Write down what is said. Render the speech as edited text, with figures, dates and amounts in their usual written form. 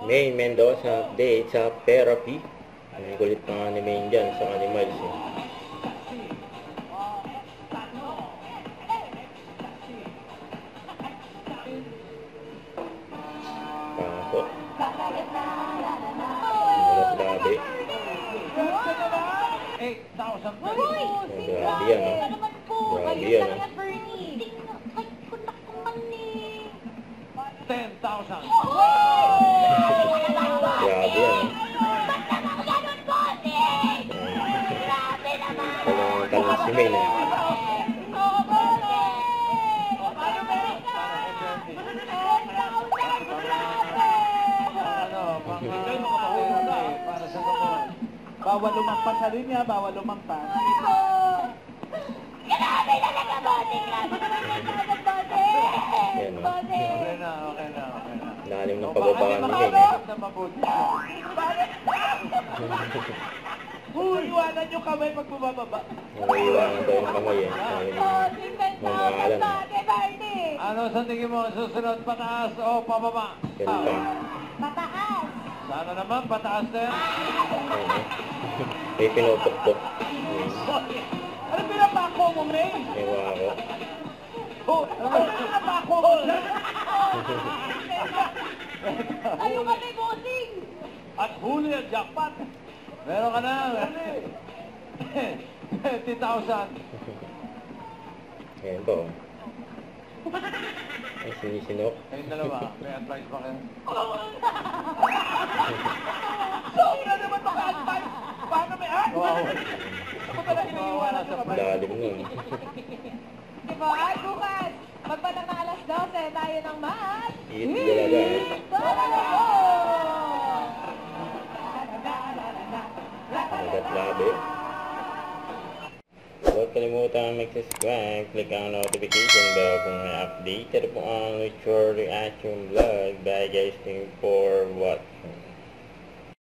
May Mendoza update sa therapy. Ang kulit ng anime dyan sa animals eh. Pasok. Grabe. 8,000 Grabe yan, no? Grabe yan, no? 10,000. Grabe yan, no? Talong si May na yan. Para sa doktor. Bawal lumampas sa linya, bawal lumampas. Grabe talaga, boting lang. Yan, no? Okay na. Lalim ng pababa ni May. Na mabuti siya. Iwanan nyo kamay pag bumababa. Nangailangan daw yung kamay eh. Mamahalan. Ano sa tingin mo? Susunod, pataas o pababa? Yan pa. Pataas. Sana naman, pataas na yan. May pinupukpok. Ano pinapako mo, May? Ewa ako. Ano pinapako mo? Tayo kami, bossing. At huli ang jackpot. Meron ka na. 20,000. Ayan po. Ay, sinisinok. Kayong dalawa, may advice ba kayo? Sobra naman maka-advice! Paano may advice? Ako talaga naiiwanan sa kapatid. Lalim nun. Diba? Ay, bukas. Magpatak na alas 12, tayo ng mat. Eat talaga. Nagat labi. Huwag kalimutan mag-subscribe, click ang notification bell kung may updated po ang Mature Reaction Vlog. Bye guys, thank you for watching.